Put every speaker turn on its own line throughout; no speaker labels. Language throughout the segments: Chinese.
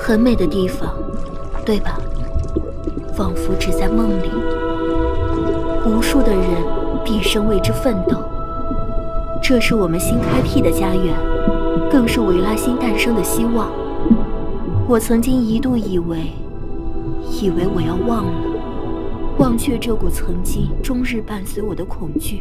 很美的地方，对吧？仿佛只在梦里。无数的人毕生为之奋斗，这是我们新开辟的家园，更是维拉新诞生的希望。我曾经一度以为我要忘却这股曾经终日伴随我的恐惧。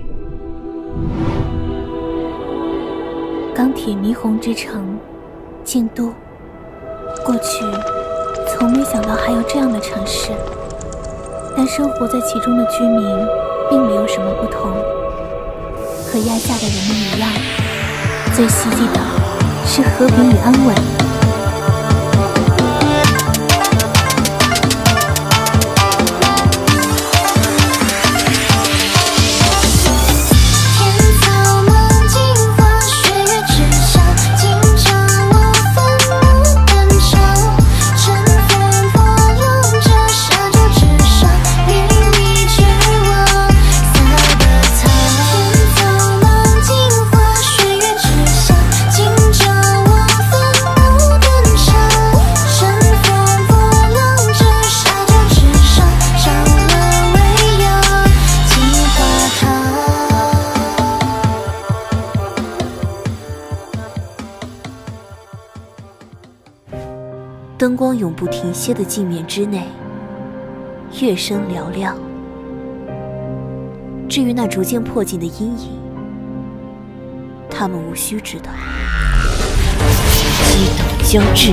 钢铁霓虹之城，京都。过去从没想到还有这样的城市，但生活在其中的居民并没有什么不同，和亚夏的人们一样，最希冀的是和平与安稳。
灯光永不停歇的镜面之内，乐声嘹亮。至于那逐渐迫近的阴影，他们无需知道。激斗将至。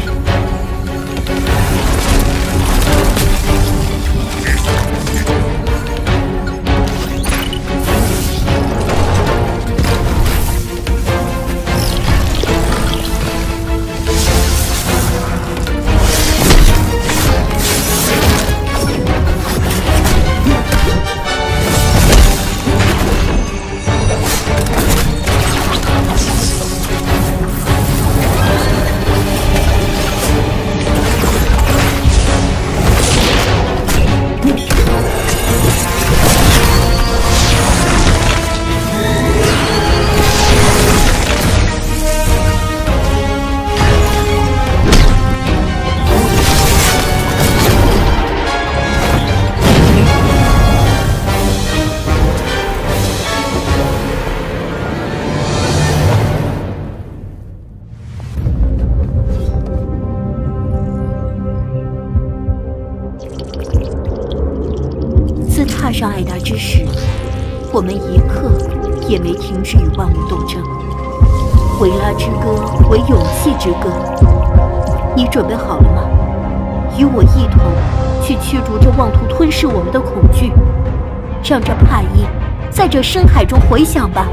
踏上艾达之时，我们一刻也没停止与万物斗争。维拉之歌为勇气之歌，你准备好了吗？与我一同去驱逐这妄图吞噬我们的恐惧，让这帕音在这深海中回响吧。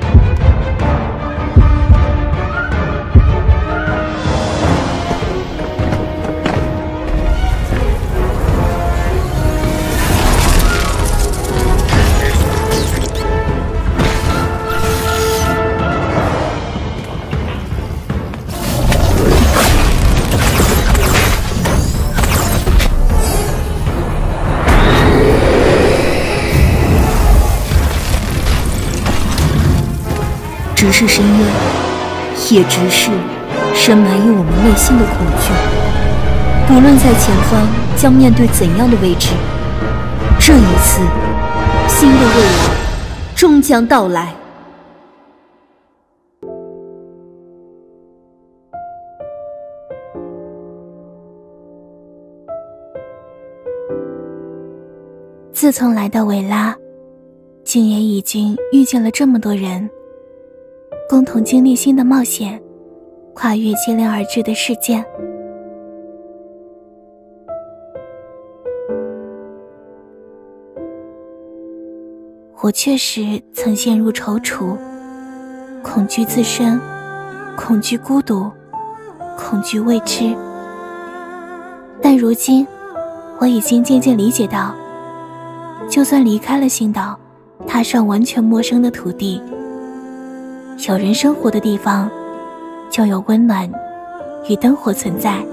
直视深渊，也直视深埋于我们内心的恐惧。不论在前方将面对怎样的未知，这一次，新的未来终将到来。
自从来到维拉，竟也已经遇见了这么多人，共同经历新的冒险，跨越接连而至的事件。我确实曾陷入踌躇，恐惧自身，恐惧孤独，恐惧未知。但如今，我已经渐渐理解到，就算离开了星岛，踏上完全陌生的土地，有人生活的地方，就有温暖与灯火存在。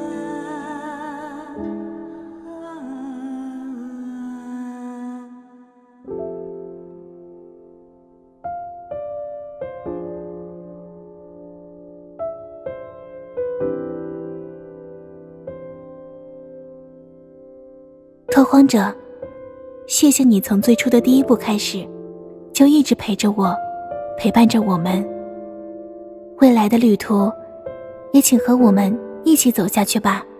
拓荒者，谢谢你从最初的第一步开始，就一直陪着我，陪伴着我们。未来的旅途，也请和我们一起走下去吧。